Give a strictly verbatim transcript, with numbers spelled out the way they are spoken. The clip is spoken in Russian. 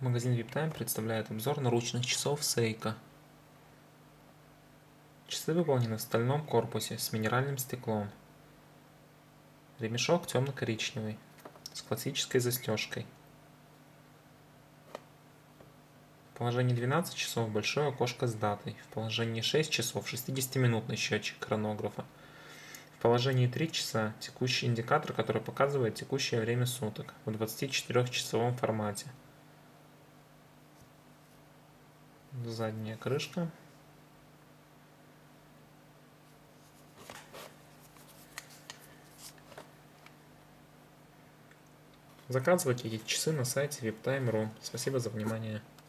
Магазин VIPTime представляет обзор наручных часов Seiko. Часы выполнены в стальном корпусе с минеральным стеклом. Ремешок темно-коричневый, с классической застежкой. В положении двенадцать часов большое окошко с датой. В положении шесть часов шестидесятиминутный счетчик хронографа. В положении три часа текущий индикатор, который показывает текущее время суток в двадцатичетырёхчасовом формате. Задняя крышка. Заказывайте эти часы на сайте виптайм точка ру. Спасибо за внимание.